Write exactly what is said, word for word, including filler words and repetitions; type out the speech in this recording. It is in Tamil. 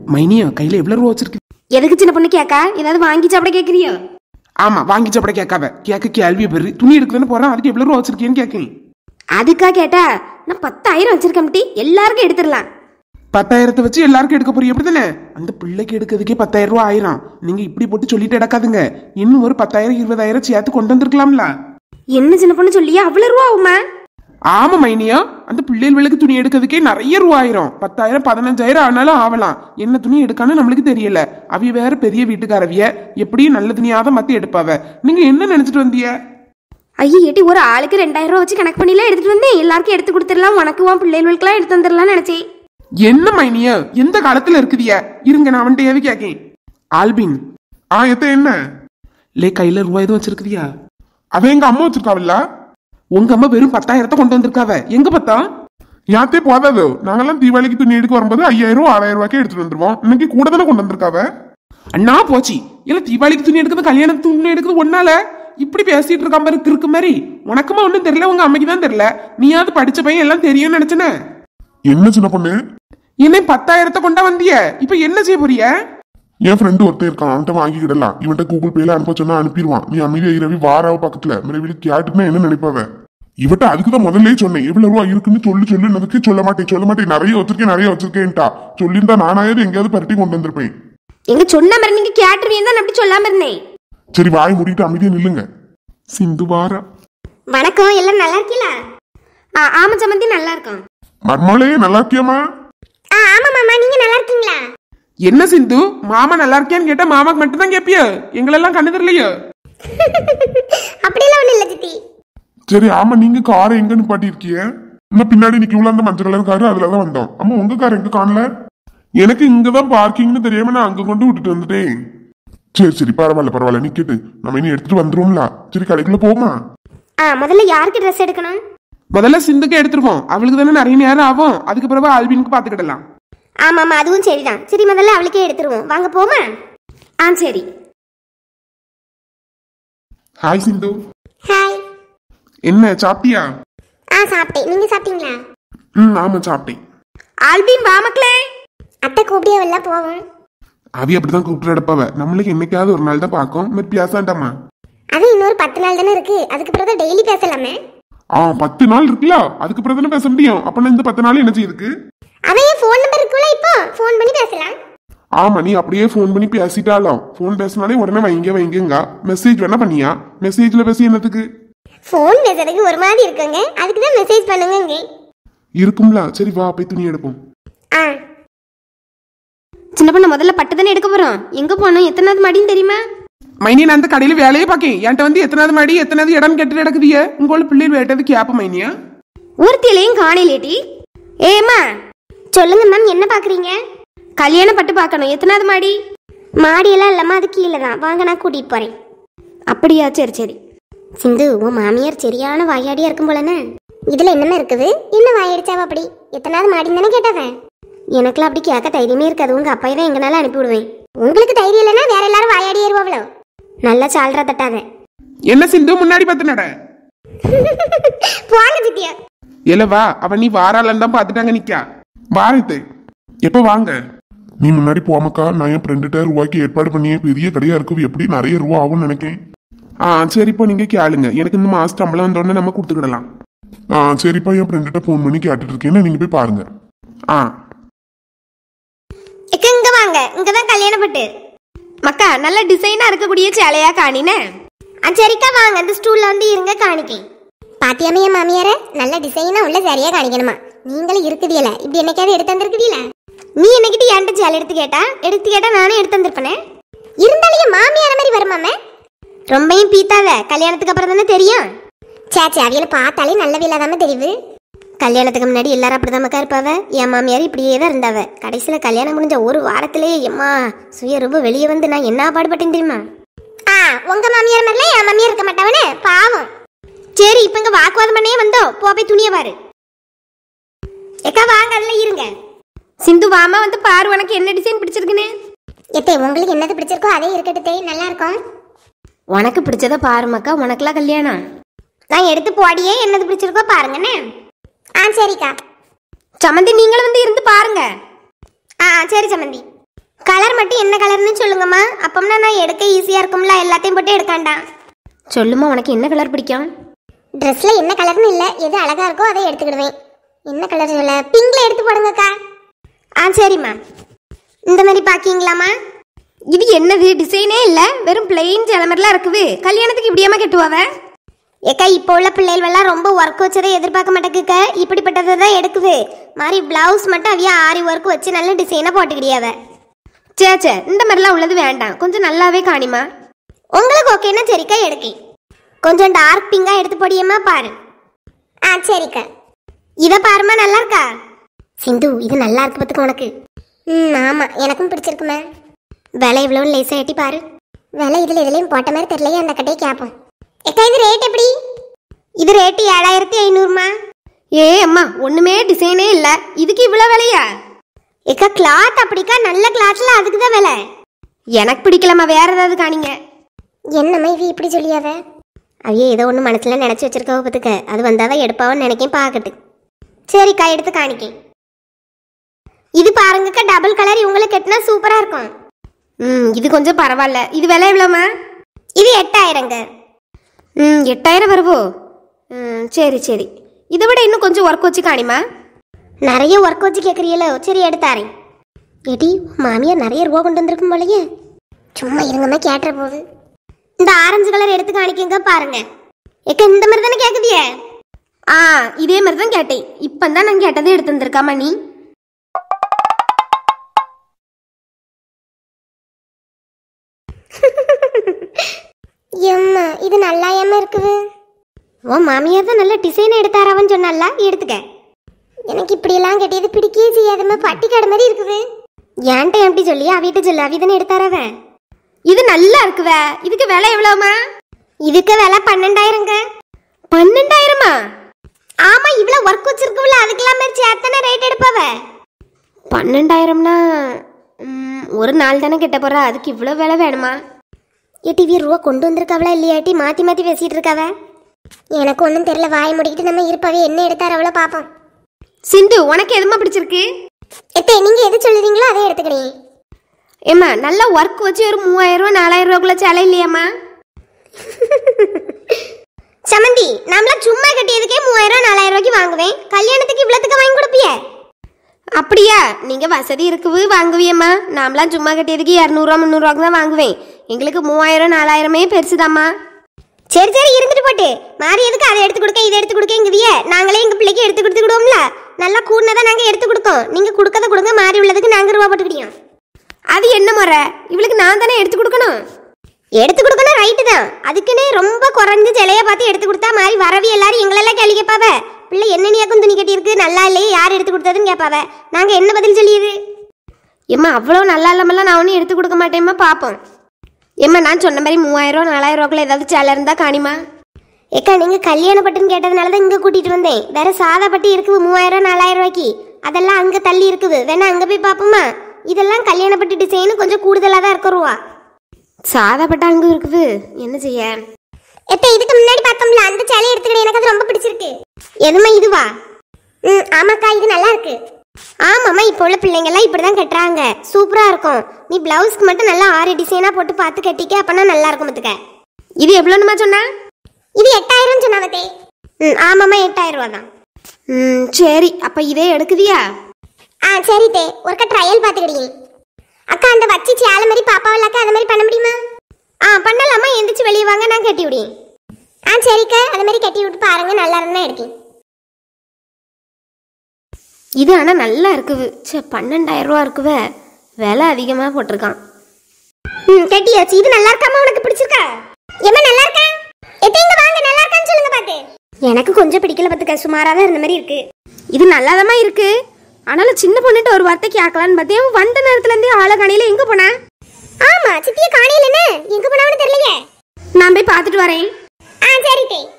மைனியா கையில எவ்வளவு ரூபா வச்சிருக்கு? எதுக்கு சின்ன பொண்ணு கேக்கா? ஏதாவது வாங்கி சாப்பிட கேக்குறியோ? ஆமா, வாங்கி சாப்பிட கேட்காத. கேட்க கேள்வியை பெரு. துணி எடுக்குதுன்னு போறேன், அதுக்கு எவ்வளவு ரூபா வச்சிருக்கேன்னு கேட்கேன். அதுக்கா கேட்டா? நான் பத்தாயிரம் வச்சிருக்கேன், எல்லாருக்கும் எடுத்துடலாம். பத்தாயிரத்தை வச்சு எல்லாருக்கும் எடுக்க போறீங்க அப்படித்தானே? அந்த பிள்ளைக்கு எடுக்கிறதுக்கே பத்தாயிரம் ரூபாய் ஆயிரம். நீங்க இப்படி போட்டு சொல்லிட்டு எடுக்காதுங்க. இன்னும் ஒரு பத்தாயிரம் இருபதாயிரம் சேர்த்து கொண்டு வந்திருக்கலாம்ல. என்ன சின்ன பொண்ணு சொல்லியா அவ்வளவு ரூபா ஆகுமா? ஆமா மைனியா, அந்த பிள்ளைகளுக்கு துணி எடுக்கிறதுக்கே நிறைய ரூபா ஆயிரும். பத்தாயிரம் பதினஞ்சாயிரம் ஆனாலும் ஆகலாம். என்ன துணி எடுக்கான்னு நம்மளுக்கு தெரியல. அவிய வேற பெரிய வீட்டுக்காரவிய, எப்படியும் நல்ல துணியாதான் மத்தி எடுப்பாவ. நீங்க என்ன நினைச்சிட்டு வந்திய? ஐயோ ஏட்டி, ஒரு ஆளுக்கு ரெண்டாயிரம் ரூபா வச்சு கணக்கு பண்ணிலாம் எடுத்துட்டு வந்தேன். எல்லாருக்கும் எடுத்து கொடுத்துடலாம், உனக்குவான் பிள்ளைகளுக்கெல்லாம் எடுத்து வந்துடலாம்னு நினைச்சேன். என்ன மைனியா எந்த காலத்துல இருக்குதிய? இருங்க நான் வந்துட்டு எது கேக்கேன். ஆல்பின், ஆ எத்த என்ன லே கையில ரூபாய் எதுவும் வச்சிருக்குதியா? அவ எங்க அம்மா வச்சிருக்காவில்ல? உங்க அம்மா வெறும் பத்தாயிரத்தை கொண்டு வந்திருக்காவ. எங்க பத்தா? யாத்தே போதாது. நாங்கெல்லாம் தீபாவளிக்கு துணி எடுக்க வரும்போது ஐயாயிரம் ஆறாயிரம் ரூபாய்க்கு எடுத்துட்டு வந்துருவோம். இன்னைக்கு கூட தானே கொண்டு வந்திருக்காவ. அண்ணா போச்சு. இல்ல தீபாவளிக்கு துணி எடுக்கிறது கல்யாணத்துக்கு துணி எடுக்கிறது ஒன்னால இப்படி பேசிட்டு இருக்க மாதிரி இருக்கு மாதிரி. உனக்குமா ஒன்னும் தெரியல, உங்க அம்மைக்கு தான் தெரியல. நீயாவது படிச்ச பையன் எல்லாம் தெரியும்னு நினைச்சன. என்ன சின்ன பொண்ணு, என்ன பத்தாயிரத்தை கொண்டா வந்திய? இப்ப என்ன செய்ய போறிய? என் ஃப்ரெண்டு ஒருத்தர் இருக்கான், அவன்கிட்ட வாங்கிக்கிடலாம். இவன்ட்ட கூகுள் பேல அனுப்ப சொன்னா அனுப்பிடுவான். நீ அமைதியா இரவி வாராவ பக்கத்துல மிரவில கேட்டுன்னா என்ன நினைப்பாவ? இவட்ட அதுக்குதான் முதல்ல சொன்னேன், எவ்வளவு ரூபா இருக்குன்னு சொல்லி சொல்லுனதுக்கு சொல்ல மாட்டேன் சொல்ல மாட்டேன் நிறைய வச்சிருக்கேன் நிறைய வச்சிருக்கேன்ட்டா. சொல்லியிருந்தா நானாவது எங்கேயாவது பரட்டி கொண்டு வந்திருப்பேன். எங்க சொன்ன மாதிரி நீங்க கேட்டுருவீங்க தான் அப்படி சொல்லாம இருந்தேன். சரி வாய் மூடிட்டு அமைதியா நில்லுங்க. சிந்து வாரா. வணக்கம், எல்லாம் நல்லா இருக்கீங்களா? ஆமா சமந்தி, நல்லா இருக்கோம். மர்மலே நல்லா இருக்கியம்மா? ஆமா மாமா, நீங்க நல்லா இருக்கீங்களா? என்ன சிந்து, மாமா நல்லா இருக்கியான்னு கேட்டா மாமாக்கு மட்டும் தான் கேப்பியோ? எங்களெல்லாம் கண்ணு தெரியலையோ? அப்படியெல்லாம் ஒண்ணு இல்ல சித்தி. சரி ஆமா, நீங்க காரை எங்க நிப்பாட்டி இருக்கீங்க? இன்னும் பின்னாடி நிக்க உள்ள அந்த மஞ்சள் கலர் காரு, அதுலதான் வந்தோம். ஆமா, உங்க கார் எங்க காணல? எனக்கு இங்கதான் பார்க்கிங்னு தெரியாம நான் அங்க கொண்டு விட்டுட்டு வந்துட்டேன். சரி சரி பரவாயில்ல பரவாயில்ல, நிக்கட்டு, நம்ம இனி எடுத்துட்டு வந்துருவோம்ல. சரி கடைக்குள்ள போமா? முதல்ல யாருக்கு ட்ரெஸ் எடுக்கணும்? முதல்ல சிந்துக்கு எடுத்துருவோம். அவளுக்கு தானே நிறைய நேரம் ஆகும். அதுக்கு பிறகு ஆல்பினுக்கு பாத்துக்கிடலாம். ஆமா ஆமா, அதுவும் சரிதான். சரி முதல்ல அவளுக்கே எடுத்துருவோம், வாங்க போமா. ஆ சரி. ஹாய் சிந்து. ஹாய். என்ன சாப்பிட்டியா? ஆ சாப்பிட்டேன், நீங்க சாப்பிட்டீங்களா? ம் ஆமா சாப்பிட்டேன். ஆல்பின் வா மக்களே. அத்தை கூப்பிடியா வெளில போவோம். அவி அப்படிதான் கூப்பிட்டு எடுப்பாவ. நம்மளுக்கு என்னைக்காவது ஒரு நாள் தான் பார்க்கும். மாதிரி பேசாண்டாமா? அது இன்னொரு பத்து நாள் தானே இருக்கு, அதுக்கு பிறகு டெய்லி பேசலாமே. ஆ பத்து நாள் இருக்குல்ல, அதுக்கு பிறகு தானே பேச முடியும். அப்ப இந்த பத்து நாள் என்ன செய்யுதுக்கு? அவன் ஃபோன் நம்பர் இருக்குல்ல, இப்போ ஃபோன் பண்ணி பேசலாம். ஆமா, நீ அப்படியே ஃபோன் பண்ணி பேசிட்டாலும் ஃபோன் பேசினாலே உடனே வைங்க வைங்க. மெசேஜ் வேணா பண்ணியா? மெசேஜ்ல பேசி என்னத்துக்கு? ஃபோன் பேசுறதுக்கு ஒரு மாதிரி இருக்குங்க, அதுக்கு தான் மெசேஜ் பண்ணுங்க. இருக்கும்ல. சரி வா போய் துணி எடுப்போம். ஆ சின்ன பொண்ணு, முதல்ல பட்டு தானே எடுக்க போறோம். எங்க போனோம், எத்தனாவது மாடின்னு தெரியுமா? மைனி, நான் அந்த கடையில வேலையே பாக்கேன். என்கிட்ட வந்து எத்தனாவது மாடி எத்தனாவது இடம் கேட்டு நடக்குதிய? உங்களோட பிள்ளைகள் வேட்டது கேப்ப மைனியா? ஒருத்திலையும் காணையிலேட்டி. ஏமா சொல்லுங்க மேம், என்ன பாக்குறீங்க? கல்யாண பட்டு பார்க்கணும். எத்தனாவது மாடி? மாடியெல்லாம் இல்லம்மா, அது கீழே தான். வாங்க நான் கூட்டிட்டு போறேன். அப்படியா, சரி சரி. சிந்து, உன் மாமியார் சரியான வாயாடியா இருக்கும் போலன்னு. இதுல என்னமே இருக்குது? என்ன வாயடிச்சாவ அப்படி? எத்தனாவது மாடின்னு தானே கேட்டவன். எனக்குலாம் அப்படி கேட்க தைரியமே இருக்காது. உங்க அப்பா தான் எங்கனால அனுப்பி விடுவேன். உங்களுக்கு தைரியம் இல்லைன்னா வேற எல்லாரும் வாயாடி ஏறுவாங்களோ. நல்லா சால்ரா தட்டாத. என்ன சிந்து, முன்னாடி பார்த்து நட. போங்க சித்தியா. இல்லவா, அவன் நீ வாராலன்னு தான் பாத்துட்டாங்க. நிக்கா வாரத்து எப்ப வாங்க? நீ முன்னாடி போமக்கா, நான் என் ஃப்ரெண்டுகிட்ட ரூபாய்க்கு ஏற்பாடு பண்ணியே. பெரிய கடையா இருக்கும், எப்படி நிறைய ரூபா ஆகும்னு நினைக்கேன். ஆ சரிப்பா, நீங்க கேளுங்க. எனக்கு இந்த மாசம் சம்பளம் வந்தோடனே நம்ம கொடுத்துக்கிடலாம். ஆ சரிப்பா, என் ஃப்ரெண்டுகிட்ட ஃபோன் பண்ணி கேட்டுட்டு இருக்கேன், நீங்க போய் பாருங்க. ஆ இங்க வாங்க, இங்கதான் கல்யாணம் பட்டு. மக்கா நல்ல டிசைனா இருக்கக்கூடிய சேலையா காணினே. சரிக்கா வாங்க, இந்த ஸ்டூல்ல வந்து இருங்க காணிக்கேன். பாத்தியாமே என் மாமியார, நல்ல டிசைனா உள்ள சரியா காணிக்கணுமா? நீங்களும் இருக்குதியல, இப்படி என்னைக்காவது எடுத்து வந்திருக்குதியல? நீ என்னகிட்ட என்கிட்ட சேலை எடுத்து கேட்டா எடுத்து கேட்டா நானும் எடுத்து வந்திருப்பேனே. இருந்தாலும் மாமியார மாதிரி வருமாமே. ரொம்பவும் பீத்தாத, கல்யாணத்துக்கு அப்புறம் தானே தெரியும். சேச்சே, அவியல பார்த்தாலே நல்ல இல்லாதாம தெரியுது. கல்யாணத்துக்கு முன்னாடி எல்லாரும் அப்படிதான் மக்கா இருப்பாவ. என் மாமியார் இப்படியே தான் இருந்தாவ. கடைசியில கல்யாணம் முடிஞ்ச ஒரு வாரத்திலேயே எம்மா சுய ரொம்ப வெளியே வந்து நான் என்ன பாடுபட்டேன் தெரியுமா? ஆ உங்க மாமியார் மாதிரில என் மாமியார் இருக்க மாட்டாவனே, பாவம். சரி, இப்ப இங்க வாக்குவாதம் பண்ணே வந்தோம். போ போய் துணியை பாரு. ஏக்கா வாங்க, அதுல இருங்க. சிந்து வாமா வந்து பாரு, உனக்கு என்ன டிசைன் பிடிச்சிருக்குன்னு. எத்தே உங்களுக்கு என்னது பிடிச்சிருக்கோ அதே இருக்கட்டே, நல்லா இருக்கும். உனக்கு பிடிச்சத பாரு மக்கா, உனக்குலாம் கல்யாணம். நான் எடுத்து போடியே, என்னது பிடிச்சிருக்கோ பாருங்கண்ணே. ஆ சரிக்கா. சமந்தி, நீங்களும் வந்து இருந்து பாருங்க. ஆ சரி சமந்தி. கலர் மட்டும் என்ன கலர்னு சொல்லுங்கம்மா, அப்பம்னா நான் எடுக்க ஈஸியா இருக்கும்ல, எல்லாத்தையும் போட்டு எடுக்காண்டா. சொல்லுமா, உனக்கு என்ன கலர் பிடிக்கும்? ட்ரெஸ்ல என்ன கலர்னு இல்ல, எது அழகா இருக்கோ அதை எடுத்துக்கிடுவேன். என்ன கலர் சொல்ல? பிங்க்ல எடுத்து போடுங்கக்கா. ஆ சரிம்மா. இந்த மாதிரி பாக்கீங்களாமா? இது என்னது, டிசைனே இல்ல, வெறும் பிளெயின் ஜலமர்லாம் இருக்குது. கல்யாணத்துக்கு இப்படியாம கட்டுவாவ? ஏக்கா இப்போ உள்ள பிள்ளைகளெல்லாம் ரொம்ப ஒர்க் வச்சதை எதிர்பார்க்க மாட்டேங்குக்க, இப்படிப்பட்டதை தான் எடுக்குது. மாதிரி பிளவுஸ் மட்டும் அவியா ஆரி ஒர்க் வச்சு நல்ல டிசைனா போட்டுக்கிடியாவ. சே சே, இந்த மாதிரிலாம் உள்ளது வேண்டாம், கொஞ்சம் நல்லாவே காணிமா. உங்களுக்கு ஓகேன்னா சரிக்கா எடுக்கேன். கொஞ்சம் டார்க் பிங்கா எடுத்து போடியம்மா பாரு. ஆ சரிக்கா. இதை பாருமா, நல்லா இருக்கா? சிந்து, இது நல்லா இருக்கு பார்த்துக்க உனக்கு. ம் ஆமாம், எனக்கும் பிடிச்சிருக்குமே. விலை இவ்வளோ லேசாக எட்டி பாரு. விலை இதில் இதுலேயும் போட்ட மாதிரி தெரியலையே, அந்த கட்டையை கேட்போம். ஏக்கா இது ரேட் எப்படி? இது ரேட்டு ஏழாயிரத்தி ஐநூறுமா. ஏ அம்மா, ஒண்ணுமே டிசைனே இல்ல, இதுக்கு இவ்வளவு விலையா? ஏக்கா கிளாத் அப்படிக்கா, நல்ல கிளாத்ல அதுக்கு தான் விலை. எனக்கு பிடிக்கலாமா, வேற ஏதாவது காணிங்க. என்னம்மா இது இப்படி சொல்லியாவ? அவையே ஏதோ ஒன்று மனசுல நினைச்சு வச்சிருக்கவ பத்துக்க, அது வந்தாதான் எடுப்பாவன்னு நினைக்கேன், பார்க்கட்டு. சரிக்கா, எடுத்து காணிக்கேன். இது பாருங்கக்கா, டபுள் கலர் இவங்களுக்கு கட்டினா சூப்பரா இருக்கும். ம் இது கொஞ்சம் பரவாயில்ல. இது விலை எவ்வளோமா? இது எட்டாயிரங்க. ம் எட்டாயிரம் வருவோ? ம் சரி சரி, இதை விட இன்னும் கொஞ்சம் ஒர்க் வச்சு காணிமா. நிறைய ஒர்க் வச்சு கேட்குறீங்களோ? சரி எடுத்தாரேன். ஏடி மாமியார் நிறைய ரூபா கொண்டு வந்திருக்கும் போலயே. சும்மா இருங்கம்மா, கேட்டுற போகுது. இந்த ஆரஞ்சு கலர் எடுத்து காணிக்கங்க பாருங்க. ஏக்க இந்த மாதிரி தானே கேட்குதியே? ஆ இதே மாதிரி தான் கேட்டேன். இப்போ தான் நான் கேட்டதே எடுத்து வந்திருக்காமா நீ. எம்மா இது நல்லா ஏமா இருக்குது. ஓ மாமியார் தான் நல்ல டிசைன் எடுத்தாராவன்னு சொன்னால, எடுத்துக்க. எனக்கு இப்படியெல்லாம் கட்டியது பிடிக்கவே செய்யாதம்மா, பட்டிக்காடு மாதிரி இருக்குது. ஏன்ட்ட எப்படி சொல்லி அவிட்ட சொல்லு, அவி தானே எடுத்தாராவ. இது நல்லா இருக்குவ. இதுக்கு விலை எவ்வளவுமா? இதுக்கு விலை பன்னெண்டாயிரங்க. பன்னெண்டாயிரமா? ஆமா, இவ்வளவு ஒர்க் வச்சிருக்குல்ல, அதுக்கெல்லாம் மாதிரி சேர்த்தானே ரேட் எடுப்பாவ. பன்னெண்டாயிரம்னா ஒரு நாள் தானே கிட்ட போறா, அதுக்கு இவ்வளோ விலை வேணுமா? ஏடி ரூபா கொண்டு வந்திருக்காவளா இல்லையாட்டி மாத்தி மாத்தி பேசிட்டு இருக்காவ. எனக்கு ஒன்றும் தெரியல, வாய் முடிக்கிட்டு நம்ம இருப்பாவே. என்ன எடுத்தார அவ்வளோ பார்ப்போம். சிந்து, உனக்கு எதுமா பிடிச்சிருக்கு? எத்தே நீங்க எது சொல்லுறீங்களோ அதை எடுத்துக்கிறீங்க. ஏம்மா, நல்லா ஒர்க் வச்சு ஒரு மூவாயிரம் ரூபா நாலாயிரம் ரூபாக்குள்ள சேலை இல்லையாம்மா? சமந்தி, நாமளாம் சும்மா கட்டியதுக்கே மூவாயிரம் நாலாயிரம் ரூபாய்க்கு வாங்குவேன், கல்யாணத்துக்கு இவ்வளோத்துக்கு வாங்கி கொடுப்பிய? அப்படியா? நீங்க வசதி இருக்குது வாங்குவியம்மா. நாமளாம் சும்மா கட்டியதுக்கு இரநூறுவா முந்நூறுவாக்கு தான் வாங்குவேன். எங்களுக்கு மூவாயிரம் நாலாயிரமே பெருசுதாம்மா. சரி சரி இருந்துட்டு போட்டு மாறி எதுக்கு அதை எடுத்து கொடுக்க இதை எடுத்து கொடுக்கங்குதிய? நாங்களே எங்க பிள்ளைக்கு எடுத்து கொடுத்துக்கிடுவோம்ல, நல்லா கூடனதான் நாங்க எடுத்து கொடுக்கோம். நீங்க கொடுக்கத கொடுங்க, மாறி உள்ளதுக்கு நாங்க ரூபா போட்டுக்கிட்டோம். அது என்ன முறை? இவளுக்கு நான் தானே எடுத்து கொடுக்கணும். எடுத்து கொடுக்கணும் ரைட்டு தான், அதுக்குன்னு ரொம்ப குறைஞ்ச சிலைய பார்த்து எடுத்து கொடுத்தா மாறி வரவி எல்லாரும் எங்களெல்லாம் கேள்வி கேட்பாவ. பிள்ளை என்னென்னியாக்கும் துணி கட்டியிருக்கு, நல்லா இல்லையே, யார் எடுத்து கொடுத்ததுன்னு கேட்பாவ. நாங்க என்ன பதில் சொல்லியது? ஏம்மா, அவ்வளோ நல்லா இல்லாமலாம் நான் ஒன்றும் எடுத்து கொடுக்க மாட்டேம்மா, பார்ப்போம். ஏம்மா, நான் சொன்ன மாதிரி மூவாயிரம் ரூபா நாலாயிரம் ரூபாக்குள்ள ஏதாவது சேலை இருந்தா காணிமா. ஏக்கா நீங்க கல்யாண பட்டுன்னு கேட்டதுனால தான் இங்க கூட்டிட்டு வந்தேன். வேற சாதா பட்டு இருக்குது மூவாயிரம் நாலாயிரம் ரூபாய்க்கு, அதெல்லாம் அங்க தள்ளி இருக்குது, வேணா அங்க போய் பாப்போமா? இதெல்லாம் கல்யாண பட்டு டிசைன் கொஞ்சம் கூடுதலா தான் இருக்க ரூபா. சாதா பட்டு அங்க இருக்குது, என்ன செய்ய? எப்ப இதுக்கு முன்னாடி பார்த்தோம்ல அந்த சேலை எடுத்துக்கிட்டேன், எனக்கு அது ரொம்ப பிடிச்சிருக்கு. எதுமா இதுவா? ம் ஆமாக்கா, இது நல்லா இருக்கு. ஆமாம்மா, இப்போ உள்ள பிள்ளைங்க எல்லாம் இப்படிதான் கட்டுறாங்க, சூப்பரா இருக்கும். நீ பிளவுஸ்க்கு மட்டும் நல்லா ஆறு டிசைனா போட்டு பார்த்து கட்டிக்க, அப்பனா நல்லா இருக்கும் பத்துக்க. இது எவ்வளோனுமா சொன்னா? இது எட்டாயிரம் சொன்னாவதே. ம் ஆமாம்மா, எட்டாயிரம் ரூபா தான். ம் சரி, அப்ப இதே எடுக்குதியா? ஆ சரி தே, ஒருக்கா ட்ரையல் பார்த்துக்கிட்டீங்க. அக்கா அந்த வச்சு சேலை மாதிரி பாப்பாவில்லக்கா, அது மாதிரி பண்ண முடியுமா? ஆ பண்ணலாமா, எந்திரிச்சு வெளியே வாங்க, நான் கட்டி விடுவேன். ஆ சரிக்கா, அது மாதிரி கட்டி விட்டு பாருங்க, நல்லா இருந்தா எடுக்கேன். இது ஆனால் நல்லா இருக்குது. சே, பன்னெண்டாயிரம் ரூபா இருக்குவ, விலை அதிகமாக போட்டிருக்கான். ம் கட்டியாச்சு. இது நல்லா இருக்காமா, உனக்கு பிடிச்சிருக்கா? ஏமா நல்லா இருக்கா? எத்தேங்க வாங்க, நல்லா இருக்கான்னு சொல்லுங்க பாத்து. எனக்கு கொஞ்சம் பிடிக்கல பத்துக்க, சுமாரா தான் இருந்த மாதிரி இருக்கு. இது நல்லாதாம்மா இருக்கு, ஆனாலும் சின்ன பொண்ணுட்டு ஒரு வார்த்தை கேட்கலான்னு பார்த்தேன். வந்த நேரத்துல இருந்தே ஆளை காணையில எங்க போனா? ஆமா, சித்திய காணையில என்ன எங்க போனான்னு தெரியலையே. நான் போய் பார்த்துட்டு வரேன். ஆ சரி தே.